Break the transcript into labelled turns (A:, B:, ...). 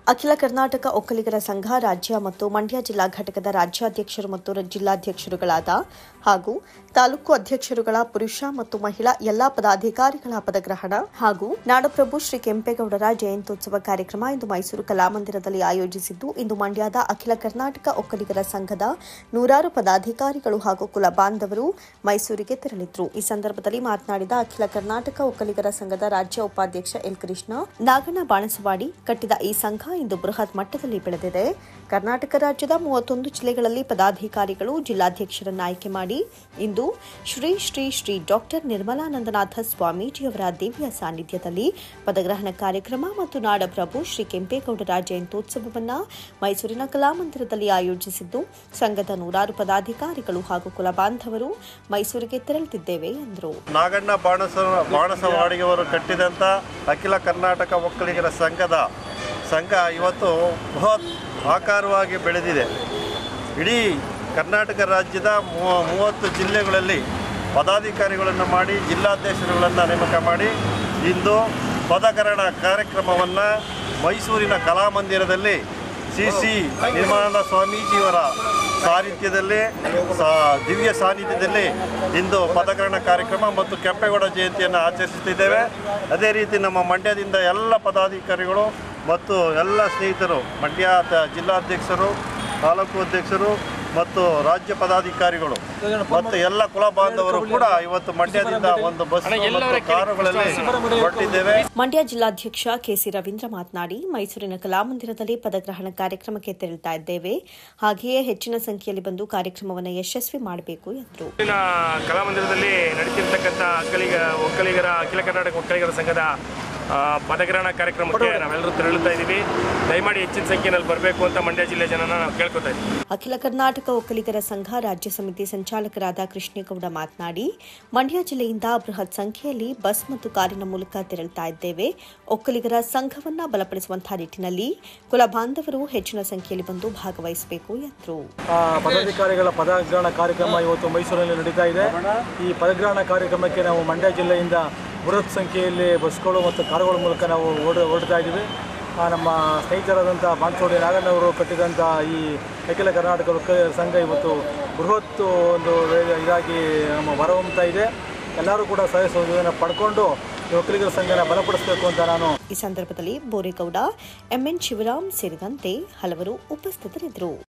A: ಅಖಿಲ ಕರ್ನಾಟಕ ಒಕ್ಕಲಿಗರ ಸಂಘ ರಾಜ್ಯ ಮತ್ತು ಮಂಡ್ಯ ಜಿಲ್ಲಾ ಘಟಕದ ರಾಜ್ಯಾಧ್ಯಕ್ಷರು ಮತ್ತು ಜಿಲ್ಲಾಧ್ಯಕ್ಷರುಗಳಾದ ಹಾಗೂ ತಾಲೂಕು ಅಧ್ಯಕ್ಷರುಗಳ ಪುರುಷ ಮತ್ತು ಮಹಿಳಾ ಎಲ್ಲಾ ಪದಾಧಿಕಾರಿಗಳ ಪದಗ್ರಹಣ ಹಾಗೂ ನಾಡಪ್ರಭು ಶ್ರೀ ಕೆಂಪೇಗೌಡರ ಜಯಂತ್ಯುತ್ಸವ ಕಾರ್ಯಕ್ರಮ ಇಂದು ಮೈಸೂರು ಕಲಾಮಂದಿರದಲ್ಲಿ ಆಯೋಜಿಸಿದ್ದು, ಇಂದು ಮಂಡ್ಯದ ಅಖಿಲ ಕರ್ನಾಟಕ ಒಕ್ಕಲಿಗರ ಸಂಘದ ನೂರಾರು ಪದಾಧಿಕಾರಿಗಳು ಹಾಗೂ ಕುಲ ಬಾಂಧವರು ಮೈಸೂರಿಗೆ ತೆರಳಿದ್ರು. ಈ ಸಂದರ್ಭದಲ್ಲಿ ಮಾತನಾಡಿದ ಅಖಿಲ ಕರ್ನಾಟಕ ಒಕ್ಕಲಿಗರ ಸಂಘದ ರಾಜ್ಯ ಉಪಾಧ್ಯಕ್ಷ ಎಲ್ ಕೃಷ್ಣ, ನಾಗಣ್ಣ ಬಾಣಸವಾಡಿ ಕಟ್ಟಿದ ಈ ಸಂಘ ಇಂದು ಬೃಹತ್ ಮಟ್ಟದಲ್ಲಿ ಬೆಳೆದಿದೆ. ಕರ್ನಾಟಕ ರಾಜ್ಯದ 31 ಜಿಲ್ಲೆಗಳಲ್ಲಿ ಪದಾಧಿಕಾರಿಗಳು ಜಿಲ್ಲಾಧ್ಯಕ್ಷರನ್ನು ಆಯ್ಕೆ ಮಾಡಿ ಇಂದು ಶ್ರೀ ಶ್ರೀ ಶ್ರೀ ಡಾಕ್ಟರ್ ನಿರ್ಮಲಾನಂದನಾಥ ಸ್ವಾಮೀಜಿಯವರ ದಿವ್ಯ ಸಾನ್ನಿಧ್ಯದಲ್ಲಿ ಪದಗ್ರಹಣ ಕಾರ್ಯಕ್ರಮ ಮತ್ತು ನಾಡಪ್ರಭು ಶ್ರೀ ಕೆಂಪೇಗೌಡರ ಜಯಂತ್ಯೋತ್ಸವವನ್ನು ಮೈಸೂರಿನ ಕಲಾಮಂದಿರದಲ್ಲಿ ಆಯೋಜಿಸಿದ್ದು, ಸಂಘದ ನೂರಾರು ಪದಾಧಿಕಾರಿಗಳು ಹಾಗೂ ಕುಲ ಬಾಂಧವರು ಮೈಸೂರಿಗೆ ತೆರಳುತ್ತಿದ್ದೇವೆ ಎಂದರು.
B: ನಾಗಣ್ಣ ಬಾಣಸವಾಡಿಯವರು ಕಟ್ಟಿದಂಥ ಅಖಿಲ ಕರ್ನಾಟಕ ಒಕ್ಕಲಿಗರ ಸಂಘ ಇವತ್ತು ಬೃಹತ್ ಆಕಾರವಾಗಿ ಬೆಳೆದಿದೆ. ಇಡೀ ಕರ್ನಾಟಕ ರಾಜ್ಯದ 30 ಜಿಲ್ಲೆಗಳಲ್ಲಿ ಪದಾಧಿಕಾರಿಗಳನ್ನು ಮಾಡಿ ಜಿಲ್ಲಾಧ್ಯಕ್ಷರುಗಳನ್ನು ನೇಮಕ ಮಾಡಿ ಇಂದು ಪದಗ್ರಹಣ ಕಾರ್ಯಕ್ರಮವನ್ನು ಮೈಸೂರಿನ ಕಲಾಮಂದಿರದಲ್ಲಿ ಶ್ರೀ ನಿರ್ಮಲಾನಂದ ಸ್ವಾಮೀಜಿಯವರ ಸಾನ್ನಿಧ್ಯದಲ್ಲಿ ದಿವ್ಯ ಸಾನ್ನಿಧ್ಯದಲ್ಲಿ ಇಂದು ಪದಗ್ರಹಣ ಕಾರ್ಯಕ್ರಮ ಮತ್ತು ಕೆಂಪೇಗೌಡ ಜಯಂತಿಯನ್ನು ಆಚರಿಸುತ್ತಿದ್ದೇವೆ. ಅದೇ ರೀತಿ ನಮ್ಮ ಮಂಡ್ಯದಿಂದ ಎಲ್ಲ ಪದಾಧಿಕಾರಿಗಳು ಮತ್ತು ಎಲ್ಲ ಸ್ನೇಹಿತರು, ಮಂಡ್ಯ ಜಿಲ್ಲಾಧ್ಯಕ್ಷರು, ತಾಲೂಕು ಅಧ್ಯಕ್ಷರು ಮತ್ತು ರಾಜ್ಯ ಪದಾಧಿಕಾರಿಗಳು ಮತ್ತು ಎಲ್ಲ ಕುಲ ಬಾಂಧವರು ಕೂಡ ಇವತ್ತು ಮಂಡ್ಯದಿಂದ ಒಂದು ಬಸ್ ಮತ್ತು ಕಾರುಗಳಲ್ಲಿ ಹೊರಟಿದ್ದೇವೆ.
A: ಮಂಡ್ಯ ಜಿಲ್ಲಾಧ್ಯಕ್ಷ ಕೆಸಿ ರವೀಂದ್ರ ಮಾತನಾಡಿ, ಮೈಸೂರಿನ ಕಲಾಮಂದಿರದಲ್ಲಿ ಪದಗ್ರಹಣ ಕಾರ್ಯಕ್ರಮಕ್ಕೆ ತೆರಳುತ್ತಾ ಇದ್ದೇವೆ. ಹಾಗೆಯೇ ಹೆಚ್ಚಿನ ಸಂಖ್ಯೆಯಲ್ಲಿ ಬಂದು ಕಾರ್ಯಕ್ರಮವನ್ನು ಯಶಸ್ವಿ ಮಾಡಬೇಕು ಎಂದರು.
C: ಕಲಾಮಂದಿರದಲ್ಲಿ ನಡೀತಿರ್ತಕ್ಕಂಥ ಒಕ್ಕಲಿಗರ ಅಖಿಲ ಕರ್ನಾಟಕ ಒಕ್ಕಲಿಗರ ಸಂಘದ ಪದಗ್ರಹಣ ಕಾರ್ಯಕ್ರಮಕ್ಕೆ ನಾವೆಲ್ಲರೂ ತೆರಳುತ್ತಾ ಇದ್ದೀವಿ. ದಯಮಾಡಿ ಹೆಚ್ಚಿನ ಸಂಖ್ಯೆಯಲ್ಲಿ ಬರಬೇಕು ಅಂತ ಮಂಡ್ಯ ಜಿಲ್ಲೆ ಜನನ ನಾವು ಕೇಳ್ಕೊತಾ ಇದ್ದೀವಿ.
A: ಅಖಿಲ ಕರ್ನಾಟಕ ಒಕ್ಕಲಿಗರ ಸಂಘ ರಾಜ್ಯ ಸಮಿತಿ ಸಂಚಾಲಕರಾದ ಕೃಷ್ಣೇಗೌಡ ಮಾತನಾಡಿ, ಮಂಡ್ಯ ಜಿಲ್ಲೆಯಿಂದ ಬೃಹತ್ ಸಂಖ್ಯೆಯಲ್ಲಿ ಬಸ್ ಮತ್ತು ಕಾರಿನ ಮೂಲಕ ತೆರಳುತ್ತಾ ಇದ್ದೇವೆ. ಒಕ್ಕಲಿಗರ ಸಂಘವನ್ನ ಬಲಪಡಿಸುವಂತಹ ನಿಟ್ಟಿನಲ್ಲಿ ಕುಲ ಬಾಂಧವರು ಹೆಚ್ಚಿನ ಸಂಖ್ಯೆಯಲ್ಲಿ ಬಂದು ಭಾಗವಹಿಸಬೇಕು ಎಂದರು.
D: ಪದಾಧಿಕಾರಿಗಳ ಪದಗ್ರಹಣ ಕಾರ್ಯಕ್ರಮ ಇವತ್ತು ಮೈಸೂರಿನಲ್ಲಿ ನಡೀತಾ ಇದೆ. ಈ ಪದಗ್ರಹಣ ಕಾರ್ಯಕ್ರಮಕ್ಕೆ ನಾವು ಮಂಡ್ಯ ಜಿಲ್ಲೆಯಿಂದ ಬೃಹತ್ ಸಂಖ್ಯೆಯಲ್ಲಿ ಬಸ್ಗಳು ಮತ್ತು ಕಾರುಗಳ ಮೂಲಕ ನಾವು ಓಡ್ತಾ ಇದ್ದೀವಿ. ನಮ್ಮ ಸ್ನೇಹಿತರಾದಂಥ ಬಾಣಸವಾಡಿ ನಾಗಣ್ಣವರು ಕಟ್ಟಿದಂಥ ಈ ಅಖಿಲ ಕರ್ನಾಟಕ ಒಕ್ಕಲಿಗರ ಸಂಘ ಇವತ್ತು ಬೃಹತ್ ಒಂದು ಇದಾಗಿ ನಮ್ಮ ಹೊರಹೊಮ್ಮುತ್ತಾ ಇದೆ. ಎಲ್ಲರೂ ಕೂಡ ಸಹಯೋಗವನ್ನು ಪಡ್ಕೊಂಡು ಒಕ್ಕಲಿಗರ ಸಂಘನ ಬಲಪಡಿಸಬೇಕು ಅಂತ ನಾನು
A: ಈ ಸಂದರ್ಭದಲ್ಲಿ ಬೋರೇಗೌಡ, ಎಂಎನ್ ಶಿವರಾಮ್ ಸೇರಿದಂತೆ ಹಲವರು ಉಪಸ್ಥಿತರಿದ್ದರು.